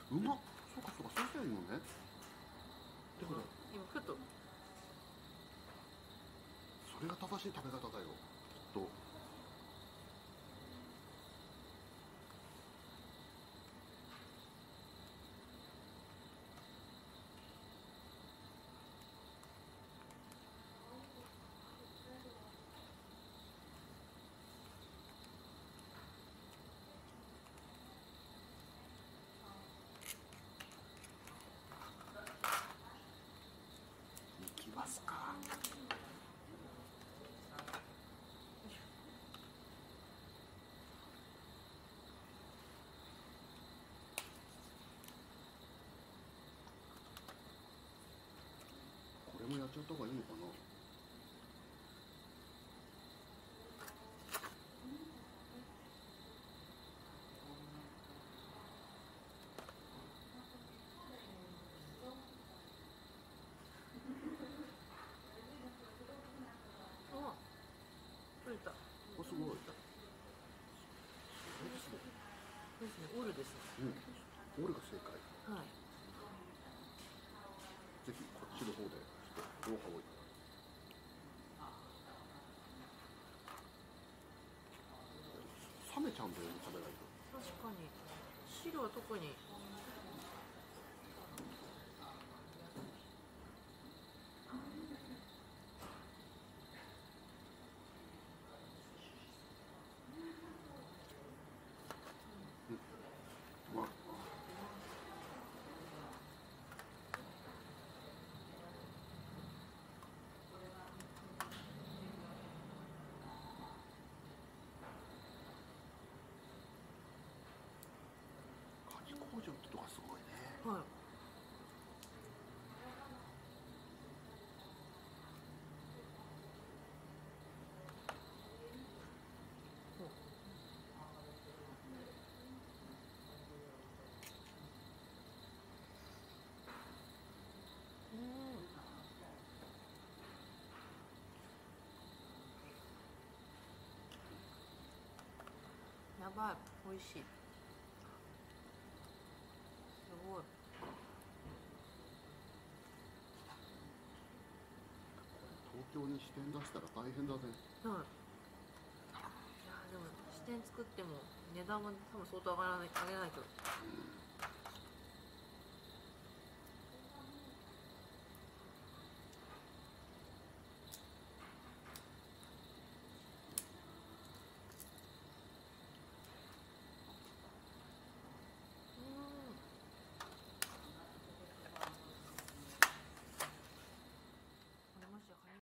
うまっ。そうかそうか、そうしたらいいのね。だから今ふとそれが正しい食べ方だよ、きっと。いきますか。これもやっちゃった方がいいのかな。 あ取れた。 お、すごい。 ですね、オルですね。 うん、俺が正解。 はい。 ぜひこっちの方でちょっと動画を冷めちゃうんだよね、食べないと。 確かに汁は特に。 うまい。カニ工場ってとこすごいね。 はい。やばい、美味しい。すごい。 東京に支店出したら大変だね。 はい。いやでも支店作っても値段は多分相当上げないと。